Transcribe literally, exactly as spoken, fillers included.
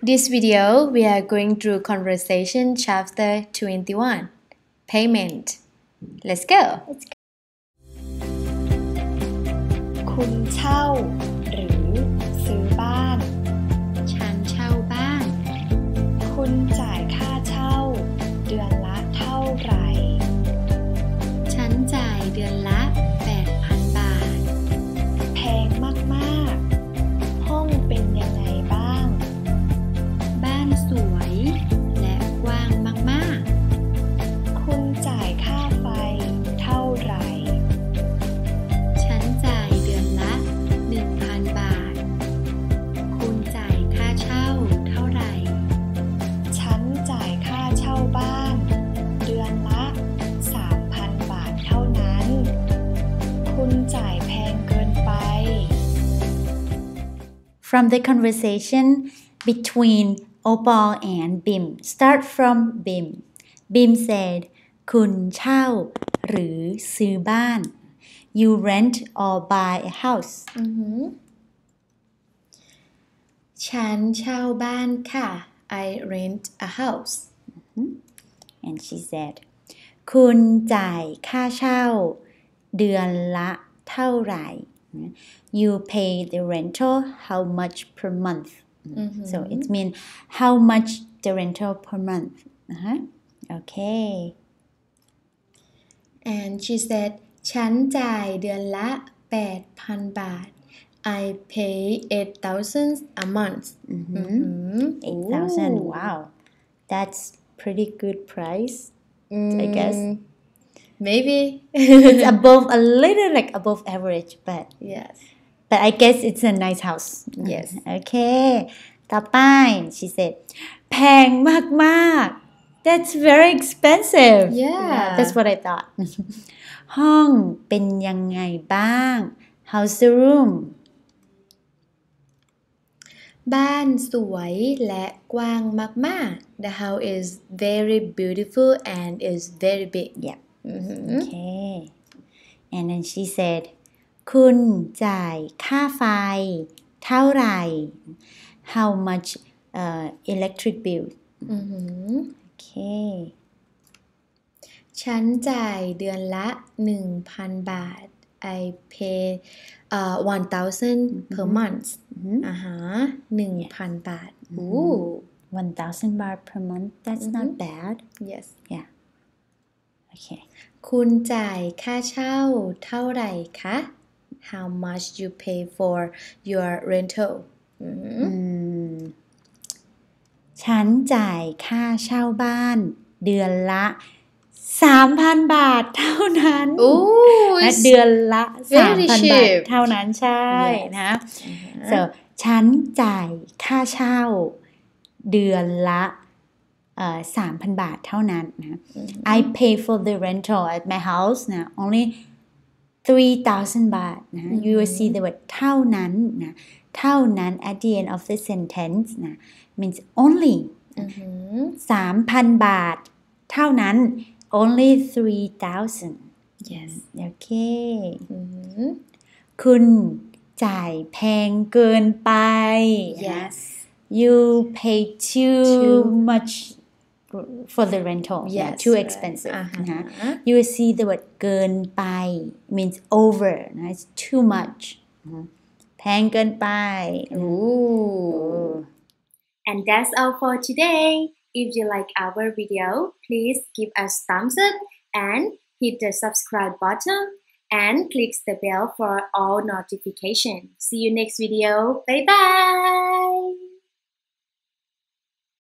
This video we are going through conversation chapter twenty-one, payment. Let's go. คุณเช่าหรือซื้อบ้านฉันเช่าบ้านคุณจ่ายค่าเช่าเดือนละเท่าไหร่ฉันจ่ายเดือนละ แปดพัน บาทแพงมากๆห้องเป็นยังไงบ้างบ้านสวยและกว้างมากๆคุณจ่ายค่าไฟเท่าไหร่ฉันจ่ายเดือนละ หนึ่งพัน บาท คุณจ่ายค่าเช่าเท่าไหร่ฉันจ่ายค่าเช่าบ้านเดือนละ สามพัน บาทเท่านั้น คุณจ่ายแพงเกินไป From the conversation between Opal and Bim, start from Bim. Bim said, คุณเช่าหรือซื้อบ้าน You rent or buy a house. ฉันเช่าบ้านค่ะ I rent a house. And she said, คุณจ่ายค่าเช่าเดือนละเท่าไหร่ You pay the rental how much per month. So it means how much the rental per month. Uh-huh. Okay. And she said ฉันจ่ายเดือนละ แปดพัน บาท I pay eight thousand a month. eight thousand. Wow. That's pretty good price, I guess. Maybe. It's above, a little like above average, but Yes. but I guess it's a nice house. Yes. Okay. ต่อไป she said แพงมากๆ That's very expensive. Yeah. That's what I thought. ห้องเป็นยังไงบ้าง How's the room? บ้านสวยและกว้างมากๆ The house is very beautiful and is very big. Yeah. Okay. And then she said คุณจ่ายค่าไฟเท่าไหร่ How much uh, electric bill? Okay. ฉันจ่ายเดือนละ หนึ่งพัน บาท I pay uh, one thousand per month. อ่าฮะ หนึ่งพัน บาท Ooh. one thousand baht per month. That's not bad. Yes. Yeah. Okay. คุณจ่ายค่าเช่าเท่าไหร่คะ How much you pay for your rental? ฉันจ่ายค่าเช่าบ้านเดือนละ สามพัน บาทเท่านั้น Ooh, และ it's เดือนละ very สามพัน บาท cheap. เท่านั้นใช่ Yes. นะ so ฉันจ่ายค่าเช่าเดือนละเอ่อ สามพัน บาทเท่านั้นนะ I pay for the rental at my house นะ only three thousand บาทนะ you will see the word เท่านั้นนะเท่านั้น at the end of the sentence นะ means only สามพัน บาทเท่านั้น only three thousand. Yes. Okay. คุณจ่ายแพงเกินไป Yes. You pay too, Too much for the rental. Yes, Yeah, too right. expensive. อ่าฮะนะ You will see the word เกินไป means over นะ It's too much. แพงเกินไป Ooh. And that's all for today. If you like our video, please give us thumbs up and hit the subscribe button and click the bell for all notifications. See you next video. Bye bye.